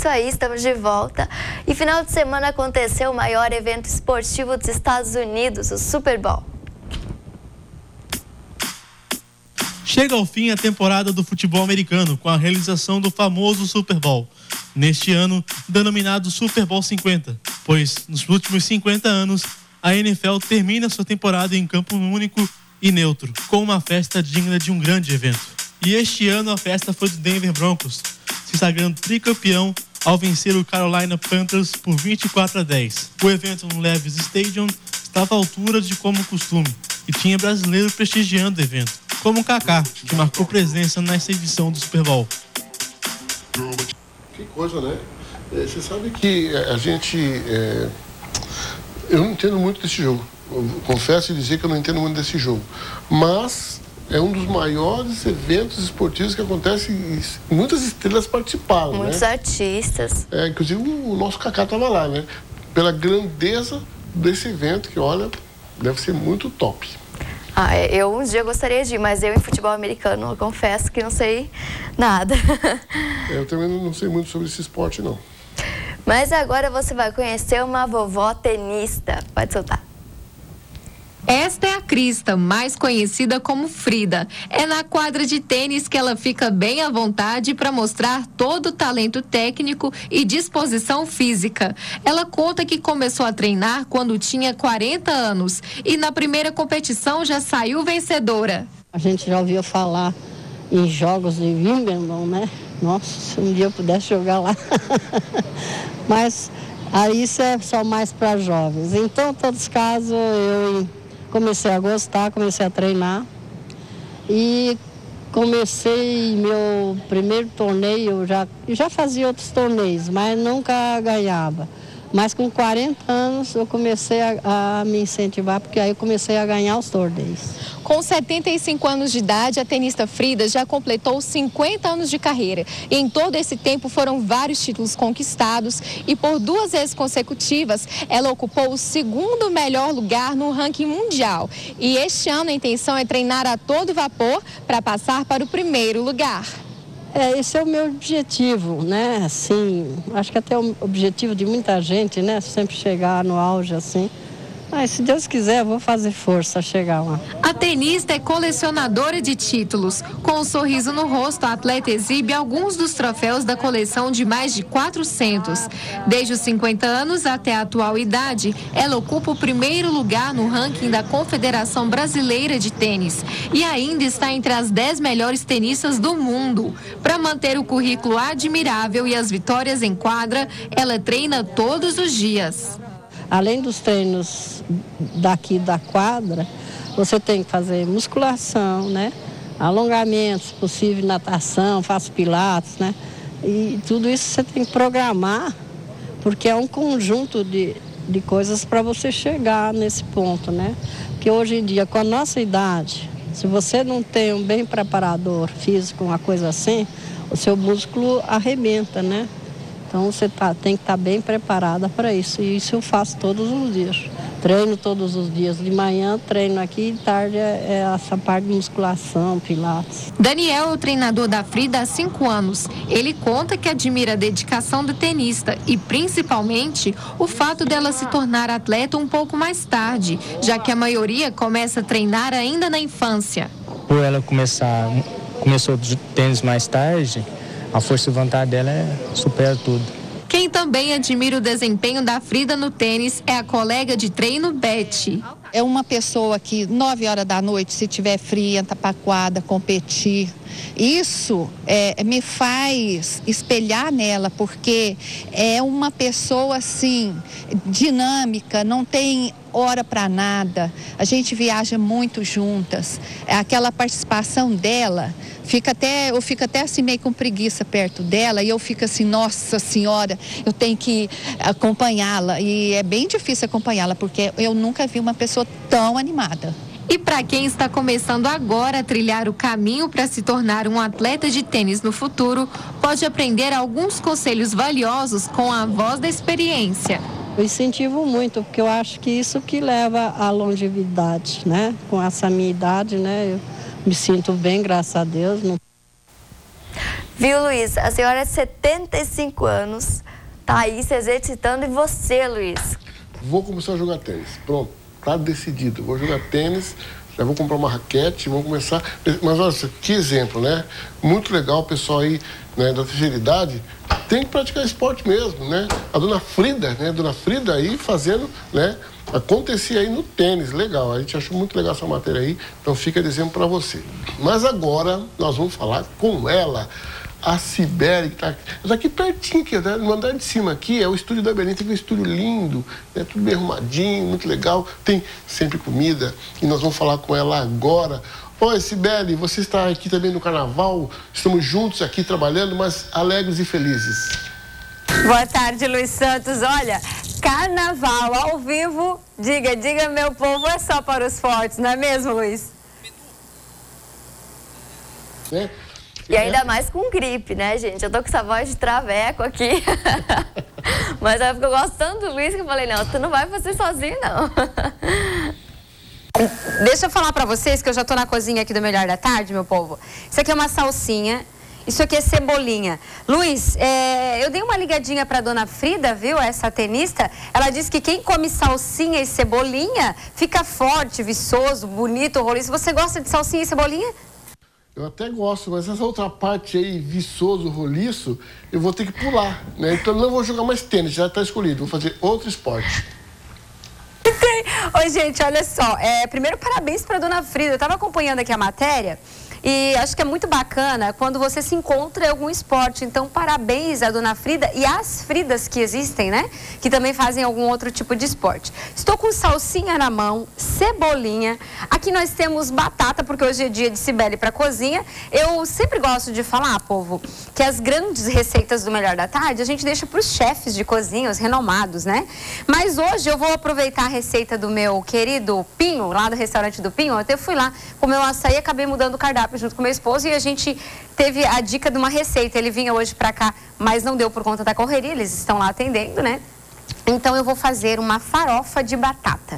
isso aí, estamos de volta. E final de semana aconteceu o maior evento esportivo dos Estados Unidos, o Super Bowl. Chega ao fim a temporada do futebol americano com a realização do famoso Super Bowl. Neste ano, denominado Super Bowl 50, pois nos últimos 50 anos, a NFL termina sua temporada em campo único e neutro, com uma festa digna de um grande evento. E este ano a festa foi do Denver Broncos, se sagrando tricampeão ao vencer o Carolina Panthers por 24-10. O evento no Levi's Stadium estava à altura de como costume e tinha brasileiro prestigiando o evento, como o Kaká, que marcou presença nessa edição do Super Bowl. Que coisa, né? Você sabe que a gente... Eu não entendo muito desse jogo. Eu confesso e dizer que eu não entendo muito desse jogo. Mas é um dos maiores eventos esportivos que acontece e muitas estrelas participaram, muitos artistas. Inclusive o nosso Kaká estava lá, né? Pela grandeza desse evento, que olha, deve ser muito top. Eu um dia gostaria de ir, mas eu em futebol americano, eu confesso que não sei nada. Eu também não sei muito sobre esse esporte, não. Mas agora você vai conhecer uma vovó tenista. Pode soltar. Esta é a Krista, mais conhecida como Frida. É na quadra de tênis que ela fica bem à vontade para mostrar todo o talento técnico e disposição física. Ela conta que começou a treinar quando tinha 40 anos e na primeira competição já saiu vencedora. A gente já ouvia falar em jogos de Wimbledon, né? Nossa, se um dia eu pudesse jogar lá. Mas aí isso é só mais para jovens. Então, em todos os casos, eu comecei a gostar, comecei a treinar e comecei meu primeiro torneio, já fazia outros torneios, mas nunca ganhava. Mas com 40 anos eu comecei a me incentivar, porque aí eu comecei a ganhar os torneios. Com 75 anos de idade, a tenista Frida já completou 50 anos de carreira. E em todo esse tempo foram vários títulos conquistados e por 2 vezes consecutivas ela ocupou o 2º melhor lugar no ranking mundial. E este ano a intenção é treinar a todo vapor para passar para o 1º lugar. Esse é o meu objetivo, né? Assim, acho que até o objetivo de muita gente, né? Sempre chegar no auge assim. Mas se Deus quiser, eu vou fazer força a chegar lá. A tenista é colecionadora de títulos. Com um sorriso no rosto, a atleta exibe alguns dos troféus da coleção de mais de 400. Desde os 50 anos até a atual idade, ela ocupa o 1º lugar no ranking da Confederação Brasileira de Tênis e ainda está entre as 10 melhores tenistas do mundo. Para manter o currículo admirável e as vitórias em quadra, ela treina todos os dias. Além dos treinos daqui da quadra, você tem que fazer musculação, né? Alongamentos, se possível natação, faço pilates, né? E tudo isso você tem que programar, porque é um conjunto de coisas para você chegar nesse ponto, né? Porque hoje em dia, com a nossa idade, se você não tem um bem preparador físico, uma coisa assim, o seu músculo arrebenta, né? Então você tem que estar bem preparada para isso. E isso eu faço todos os dias. Treino todos os dias. De manhã treino aqui, de tarde é essa parte de musculação, pilates. Daniel é o treinador da Frida há 5 anos. Ele conta que admira a dedicação do tenista e principalmente o fato dela se tornar atleta um pouco mais tarde, já que a maioria começa a treinar ainda na infância. Por ela começou o tênis mais tarde, a força e vontade dela supera tudo. Quem também admira o desempenho da Frida no tênis é a colega de treino Beth. É uma pessoa que 9 horas da noite, se tiver fria, entra pra quadra, competir. Isso me faz espelhar nela, porque é uma pessoa assim, dinâmica, não tem hora para nada. A gente viaja muito juntas. Aquela participação dela, eu fico até assim meio com preguiça perto dela e eu fico assim, nossa senhora, eu tenho que acompanhá-la. E é bem difícil acompanhá-la, porque eu nunca vi uma pessoa tão animada. E para quem está começando agora a trilhar o caminho para se tornar um atleta de tênis no futuro, pode aprender alguns conselhos valiosos com a voz da experiência. Eu incentivo muito, porque eu acho que isso que leva à longevidade, né? Com essa minha idade, né? Eu me sinto bem, graças a Deus. Viu, Luiz? A senhora é 75 anos, tá aí se exercitando. E você, Luiz? Vou começar a jogar tênis. Pronto, tá decidido. Vou jogar tênis, já vou comprar uma raquete, vou começar. Mas olha, que exemplo, né? Muito legal o pessoal aí, né, da terceira idade. Tem que praticar esporte mesmo, né? A dona Frida, né? A dona Frida aí fazendo, né? Acontecia aí no tênis, legal. A gente achou muito legal essa matéria aí, então fica de exemplo para você. Mas agora nós vamos falar com ela, a Cibele, que tá aqui pertinho, aqui, no andar de cima aqui, é o estúdio da Belém. Tem um estúdio lindo, né? Tudo bem arrumadinho, muito legal. Tem sempre comida e nós vamos falar com ela agora. Oi, Cibele, você está aqui também no carnaval, estamos juntos aqui trabalhando, mas alegres e felizes. Boa tarde, Luiz Santos. Olha, carnaval ao vivo, diga meu povo, é só para os fortes, não é mesmo, Luiz? É. E ainda mais com gripe, né, gente? Eu tô com essa voz de traveco aqui. Mas eu gosto tanto do Luiz que eu falei, não, tu não vai fazer sozinho, não. Deixa eu falar pra vocês que eu já tô na cozinha aqui do Melhor da Tarde, meu povo. Isso aqui é uma salsinha, isso aqui é cebolinha. Luiz, eu dei uma ligadinha pra dona Frida, viu, essa tenista. Ela disse que quem come salsinha e cebolinha fica forte, viçoso, bonito, roliço. Você gosta de salsinha e cebolinha? Eu até gosto, mas essa outra parte aí, viçoso, roliço, eu vou ter que pular, né? Então não vou jogar mais tênis, já está escolhido. Vou fazer outro esporte. Oi, gente, olha só. Primeiro, parabéns para dona Frida. Eu estava acompanhando aqui a matéria e acho que é muito bacana quando você se encontra em algum esporte. Então, parabéns à dona Frida e às Fridas que existem, né? Que também fazem algum outro tipo de esporte. Estou com salsinha na mão, cebolinha. Aqui nós temos batata, porque hoje é dia de Cibele para cozinha. Eu sempre gosto de falar, povo, que as grandes receitas do Melhor da Tarde a gente deixa para os chefes de cozinha, os renomados, né? Mas hoje eu vou aproveitar a receita do meu querido Pinho, lá do restaurante do Pinho. Eu até fui lá comer um açaí e acabei mudando o cardápio junto com meu esposo e a gente teve a dica de uma receita. Ele vinha hoje pra cá, mas não deu por conta da correria, eles estão lá atendendo, né? Então eu vou fazer uma farofa de batata.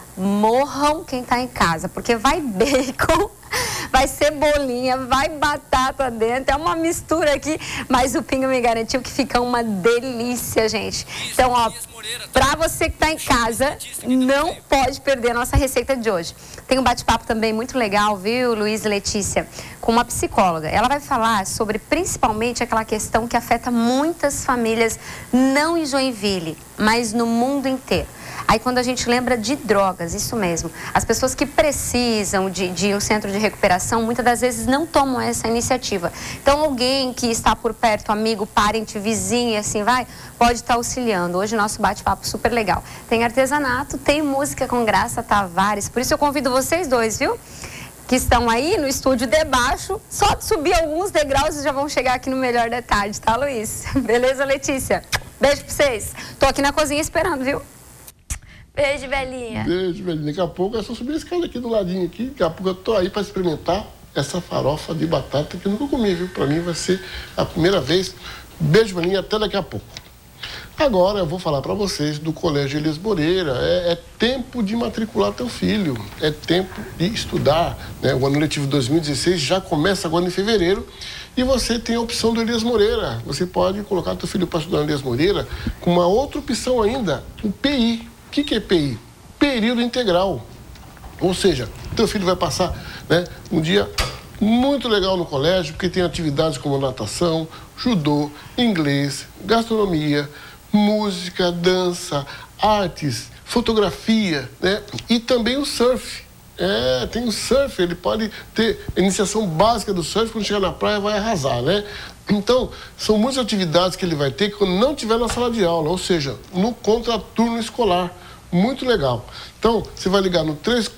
Morram quem tá em casa, porque vai bacon, vai cebolinha, vai batata dentro, é uma mistura aqui, mas o Pinho me garantiu que fica uma delícia, gente. Então, ó, pra você que tá em casa, não pode perder a nossa receita de hoje. Tem um bate-papo também muito legal, viu, Luiz e Letícia, com uma psicóloga. Ela vai falar sobre principalmente aquela questão que afeta muitas famílias, não em Joinville, mas no mundo inteiro. Aí quando a gente lembra de drogas, isso mesmo, as pessoas que precisam de um centro de recuperação, muitas das vezes não tomam essa iniciativa. Então alguém que está por perto, amigo, parente, vizinho e assim vai, pode estar auxiliando. Hoje o nosso bate-papo super legal. Tem artesanato, tem música com Graça Tavares, por isso eu convido vocês dois, viu? Que estão aí no estúdio debaixo, só de subir alguns degraus e já vão chegar aqui no Melhor da Tarde, tá, Luiz? Beleza, Letícia? Beijo pra vocês. Tô aqui na cozinha esperando, viu? Beijo, Belinha. Beijo, Belinha. Daqui a pouco é só subir a escada aqui do ladinho aqui. Daqui a pouco eu tô aí para experimentar essa farofa de batata que eu nunca comi, viu? Para mim vai ser a primeira vez. Beijo, Belinha. Até daqui a pouco. Agora eu vou falar para vocês do Colégio Elias Moreira. É tempo de matricular teu filho. É tempo de estudar, né? O ano letivo 2016 já começa agora em fevereiro. E você tem a opção do Elias Moreira. Você pode colocar teu filho para estudar no Elias Moreira com uma outra opção ainda, o PI. O que é PI? Período integral. Ou seja, teu filho vai passar, né, um dia muito legal no colégio, porque tem atividades como natação, judô, inglês, gastronomia, música, dança, artes, fotografia, né? E também o surf. Tem o surf, ele pode ter a iniciação básica do surf, quando chegar na praia vai arrasar, né? Então, são muitas atividades que ele vai ter quando não estiver na sala de aula, ou seja, no contraturno escolar. Muito legal. Então, você vai ligar no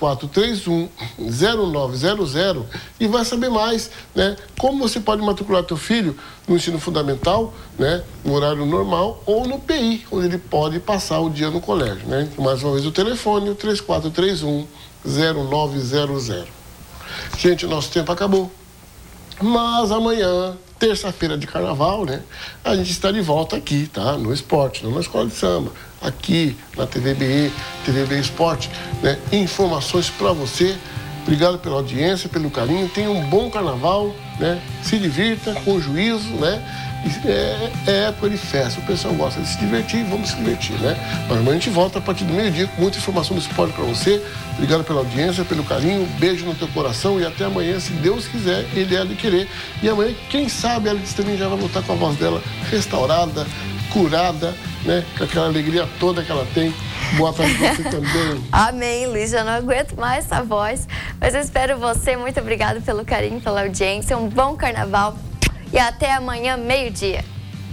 3431-0900 e vai saber mais, né? Como você pode matricular teu filho no ensino fundamental, né? No horário normal ou no PI, onde ele pode passar o dia no colégio, né? Mais uma vez o telefone, o 3431-0900. Gente, o nosso tempo acabou. Mas amanhã, terça-feira de carnaval, né? A gente está de volta aqui, tá? No esporte, não na escola de samba. Aqui na TVBE, TVBE Esporte, né? Informações para você. Obrigado pela audiência, pelo carinho. Tenha um bom carnaval, né? né? Se divirta com juízo, né? É época de festa, o pessoal gosta de se divertir, vamos se divertir, né? Mas amanhã a gente volta a partir do meio-dia com muita informação do esporte para você. Obrigado pela audiência, pelo carinho, beijo no teu coração e até amanhã, se Deus quiser, Ele há de querer. E amanhã, quem sabe, a Alice também já vai voltar com a voz dela restaurada, curada, né? Com aquela alegria toda que ela tem. Boa tarde pra você também. Amém, Luiz. Eu não aguento mais essa voz. Mas eu espero você. Muito obrigada pelo carinho, pela audiência. Um bom carnaval. E até amanhã, meio-dia.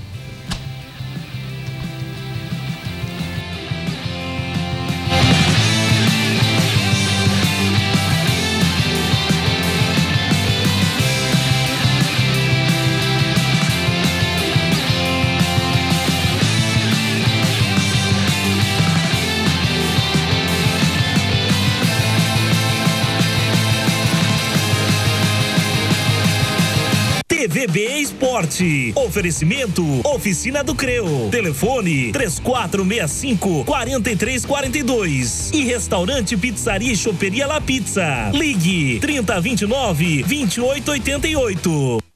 TVB Esporte. Oferecimento Oficina do Creu. Telefone 3465-4342. E Restaurante Pizzaria e Choperia La Pizza. Ligue 3029-2888.